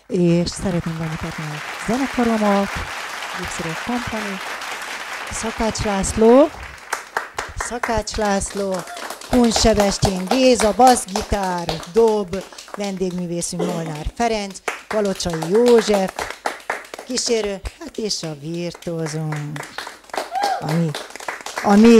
és szeretném bemutatni a zenekaromat, Gypsy Rock Company, Szakács László, Kun Sebestyén Géza, basszgitár, dob, vendégművészünk Molnár Ferenc, Kalocsai József, kísérő, hát és a virtuózunk, ami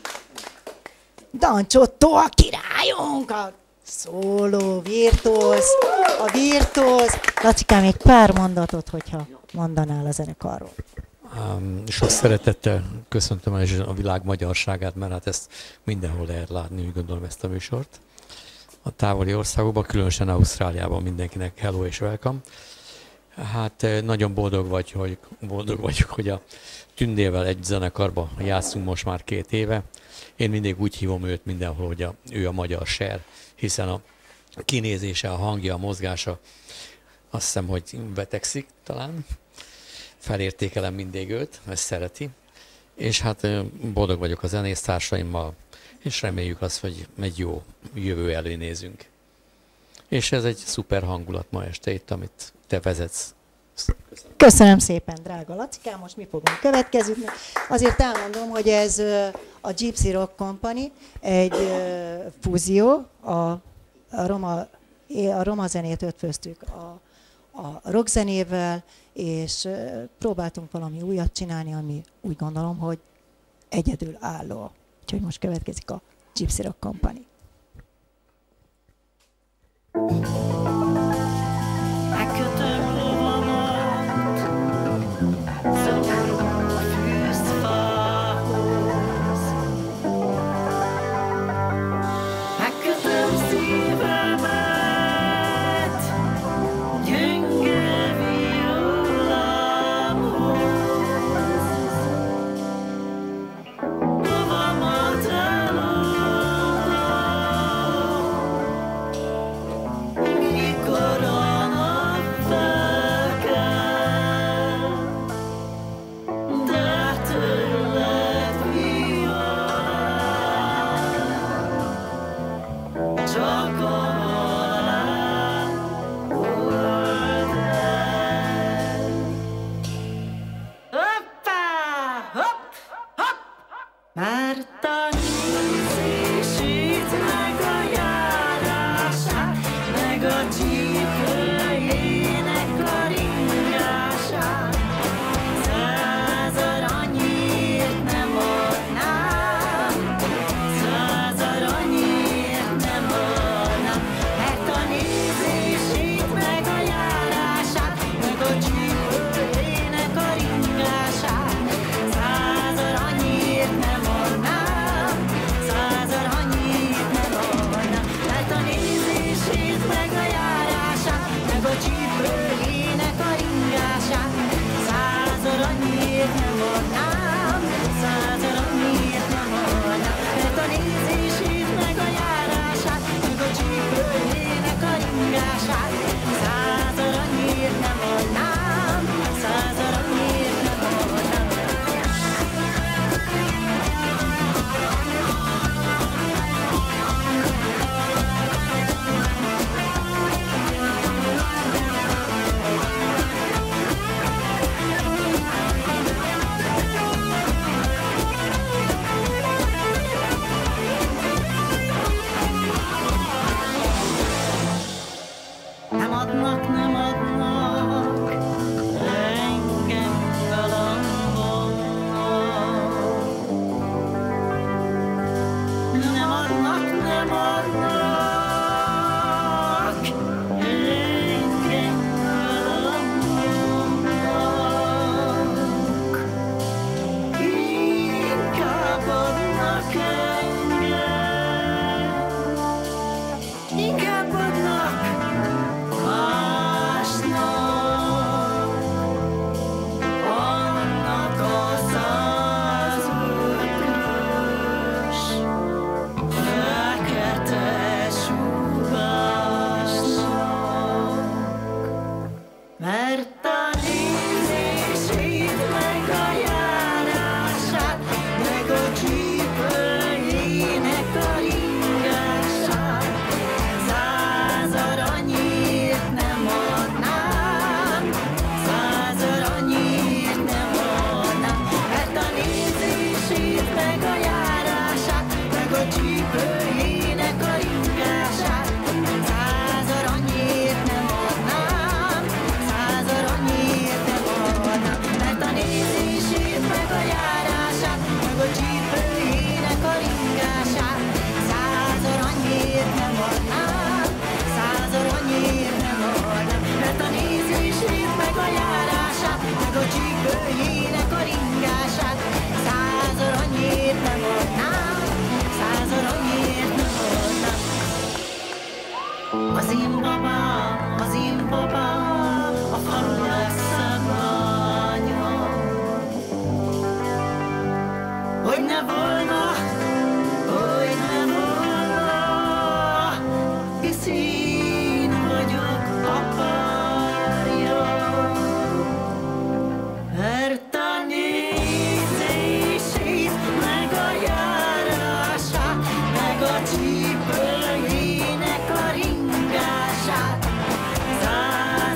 Dancsotto a királyunk, a szóló virtuóz, a virtuóz. Lacikám, egy pár mondatot, hogyha mondanál a zenekarról. Sok szeretettel köszöntöm a világ magyarságát, mert hát ezt mindenhol lehet látni, úgy gondolom, ezt a műsort. A távoli országokban, különösen Ausztráliában mindenkinek hello és welcome. Hát nagyon boldog vagyok, hogy a Tündével egy zenekarban játszunk most már 2 éve. Én mindig úgy hívom őt mindenhol, hogy ő a magyar Cher, hiszen a kinézése, a hangja, a mozgása, azt hiszem, hogy betegszik talán. Felértékelem mindig őt, ezt szereti. És hát boldog vagyok a zenésztársaimmal, és reméljük azt, hogy egy jó jövő elé nézünk. És ez egy szuper hangulat ma este itt, amit te vezetsz. Köszönöm szépen, drága Lacikám, most mi fogunk következni. Azért elmondom, hogy ez a Gypsy Rock Company egy fúzió, a roma zenét ötvöztük a rockzenével, és próbáltunk valami újat csinálni, ami úgy gondolom, hogy egyedülálló. Úgyhogy most következik a Gypsy Rock Company.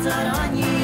az arany